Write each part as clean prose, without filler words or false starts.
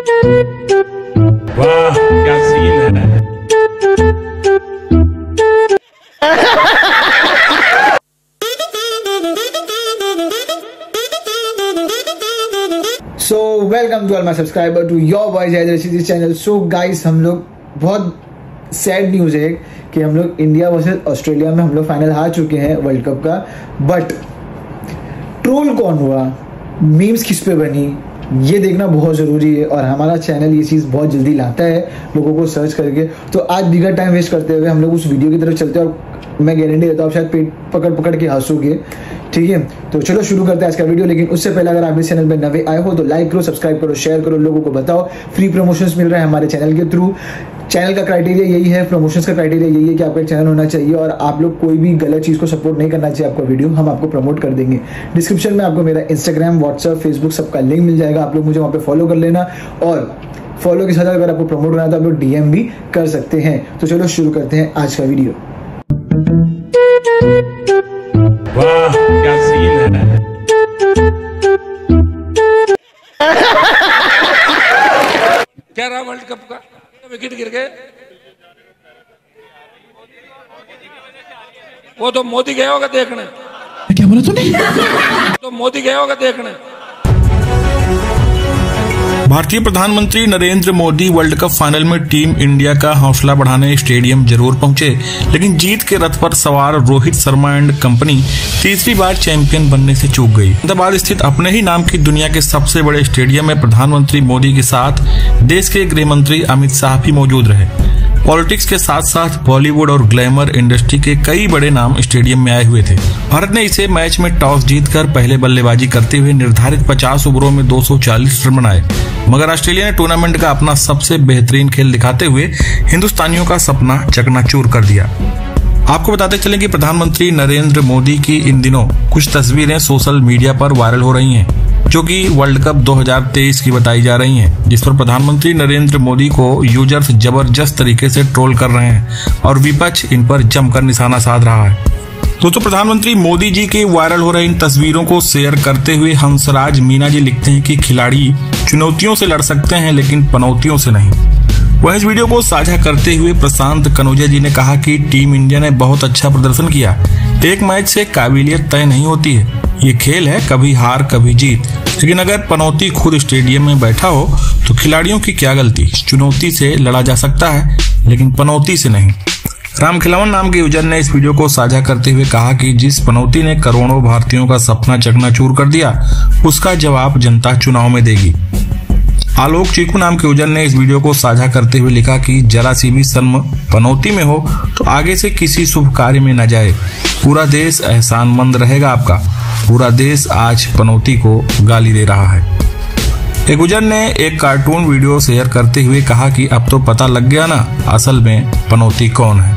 वाह क्या सीन है। So welcome to all my subscriber to your voice age channel. So guys, हम लोग बहुत सैड न्यूज़ है कि हम लोग इंडिया वर्सेस ऑस्ट्रेलिया में हम लोग फाइनल हार चुके हैं वर्ल्ड कप का। बट ट्रोल कौन हुआ, मीम्स किस पे बनी, ये देखना बहुत ज़रूरी है और हमारा चैनल ये चीज़ बहुत जल्दी लाता है लोगों को सर्च करके। तो आज बिगर टाइम वेस्ट करते हुए हम लोग उस वीडियो की तरफ चलते हैं और मैं गारंटी देता हूँ आप शायद पेट पकड़ पकड़ के हंसोगे। ठीक है, तो चलो शुरू करते हैं आज का वीडियो। लेकिन उससे पहले अगर आप इस चैनल पर नए आए हो तो लाइक करो, सब्सक्राइब करो, शेयर करो, लोगों को बताओ। फ्री प्रमोशंस मिल रहे हैं हमारे चैनल के थ्रू। चैनल का क्राइटेरिया यही है, प्रमोशंस का क्राइटेरिया यही है कि आपका चैनल होना चाहिए और आप लोग कोई भी गलत चीज़ को सपोर्ट नहीं करना चाहिए। आपका वीडियो हम आपको प्रमोट कर देंगे। डिस्क्रिप्शन में आपको मेरा इंस्टाग्राम, व्हाट्सएप, फेसबुक सबका लिंक मिल जाएगा। आप लोग मुझे वहाँ पे फॉलो कर लेना और फॉलो के साथ अगर आपको प्रमोट करना है तो आप लोग DM भी कर सकते हैं। तो चलो शुरू करते हैं आज का वीडियो। वाह क्या सीन है। क्या रहा वर्ल्ड कप का? विकेट गिर गए, वो तो मोदी गया होगा देखने। क्या बोला तूने? तो मोदी गया होगा देखने। भारतीय प्रधानमंत्री Narendra Modi world cup final में टीम इंडिया का हौसला बढ़ाने स्टेडियम जरूर पहुंचे, लेकिन जीत के रथ पर सवार रोहित शर्मा एंड कंपनी तीसरी बार चैंपियन बनने से चूक गई। अहमदाबाद स्थित अपने ही नाम की दुनिया के सबसे बड़े स्टेडियम में प्रधानमंत्री मोदी के साथ देश के गृह मंत्री अमित शाह भी मौजूद रहे। पॉलिटिक्स के साथ साथ बॉलीवुड और ग्लैमर इंडस्ट्री के कई बड़े नाम स्टेडियम में आए हुए थे। भारत ने इसे मैच में टॉस जीतकर पहले बल्लेबाजी करते हुए निर्धारित 50 ओवरों में 240 रन बनाए, मगर ऑस्ट्रेलिया ने टूर्नामेंट का अपना सबसे बेहतरीन खेल दिखाते हुए हिंदुस्तानियों का सपना चकनाचूर कर दिया। आपको बताते चलें कि प्रधानमंत्री नरेंद्र मोदी की इन दिनों कुछ तस्वीरें सोशल मीडिया पर वायरल हो रही हैं, जो कि वर्ल्ड कप 2023 की बताई जा रही हैं, जिस पर प्रधानमंत्री नरेंद्र मोदी को यूजर्स जबरदस्त तरीके से ट्रोल कर रहे हैं और विपक्ष इन पर जमकर निशाना साध रहा है। दोस्तों, प्रधानमंत्री मोदी जी के वायरल हो रही इन तस्वीरों को शेयर करते हुए हंसराज मीना जी लिखते हैं कि खिलाड़ी चुनौतियों से लड़ सकते हैं लेकिन पनौतियों से नहीं। वहीं इस वीडियो को साझा करते हुए प्रशांत कनौजिया जी ने कहा कि टीम इंडिया ने बहुत अच्छा प्रदर्शन किया। एक मैच से काबिलियत तय नहीं होती है, ये खेल है, कभी हार कभी जीत। लेकिन अगर पनौती खुद स्टेडियम में बैठा हो तो खिलाड़ियों की क्या गलती। चुनौती से लड़ा जा सकता है लेकिन पनौती से नहीं। राम खिलावन नाम के यूजर ने इस वीडियो को साझा करते हुए कहा कि जिस पनौती ने करोड़ों भारतीयों का सपना चकनाचूर कर दिया, उसका जवाब जनता चुनाव में देगी। आलोक चीकू नाम के यूजर ने इस वीडियो को साझा करते हुए लिखा कि जरा सी भी शर्म पनौती में हो तो आगे से किसी शुभ कार्य में न जाए। पूरा देश एहसानमंद रहेगा आपका। पूरा देश आज पनौती को गाली दे रहा है। एक यूजर ने एक कार्टून वीडियो शेयर करते हुए कहा कि अब तो पता लग गया ना असल में पनौती कौन है।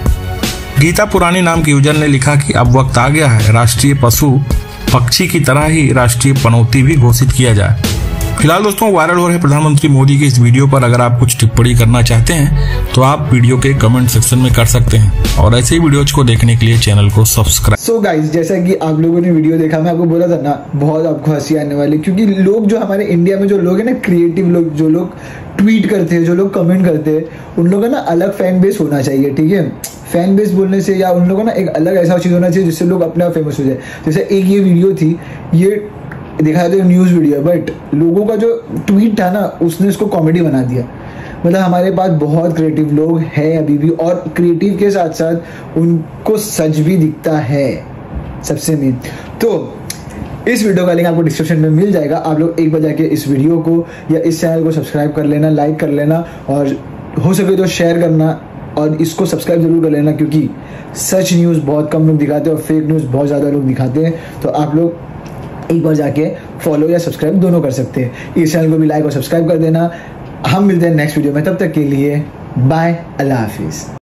गीता पुरानी नाम के यूजर ने लिखा कि अब वक्त आ गया है राष्ट्रीय पशु पक्षी की तरह ही राष्ट्रीय पनौती भी घोषित किया जाए। फिलहाल दोस्तों, वायरल हो रहे प्रधानमंत्री मोदी के इस वीडियो पर अगर आप कुछ टिप्पणी करना चाहते हैं तो आप वीडियो के कमेंट सेक्शन में कर सकते हैं और ऐसे ही वीडियोज को देखने के लिए चैनल को सब्सक्राइब। सो गाइस, जैसा कि आप लोगों ने वीडियो देखा, मैं आपको बोला था ना बहुत आपको हंसी आने वाली, क्योंकि लोग जो हमारे इंडिया में जो लोग हैं ना, क्रिएटिव लोग, जो लोग ट्वीट करते हैं, जो लोग कमेंट करते हैं, उन लोगों का ना अलग फैन बेस होना चाहिए। ठीक है, फैन बेस बोलने से या उन लोगों का ना एक अलग ऐसा चीज़ होना चाहिए जिससे लोग अपने आप फेमस हो जाए। जैसे एक ये वीडियो थी, ये दिखाया तो न्यूज़ वीडियो, बट लोगों का जो ट्वीट था ना, उसने इसको कॉमेडी बना दिया। मतलब हमारे पास बहुत क्रिएटिव लोग हैं अभी भी, और क्रिएटिव के साथ साथ उनको सच भी दिखता है सबसे मेन। तो इस वीडियो का लिंक आपको डिस्क्रिप्शन में मिल जाएगा। आप लोग एक बार जाके इस वीडियो को या इस चैनल को सब्सक्राइब कर लेना, लाइक कर लेना और हो सके तो शेयर करना और इसको सब्सक्राइब जरूर कर लेना, क्योंकि सच न्यूज़ बहुत कम लोग दिखाते हैं और फेक न्यूज़ बहुत ज़्यादा लोग दिखाते हैं। तो आप लोग एक बार जाके फॉलो या सब्सक्राइब दोनों कर सकते हैं। इस चैनल को भी लाइक और सब्सक्राइब कर देना। हम मिलते हैं नेक्स्ट वीडियो में, तब तक के लिए बाय, अल्लाह हाफिज़।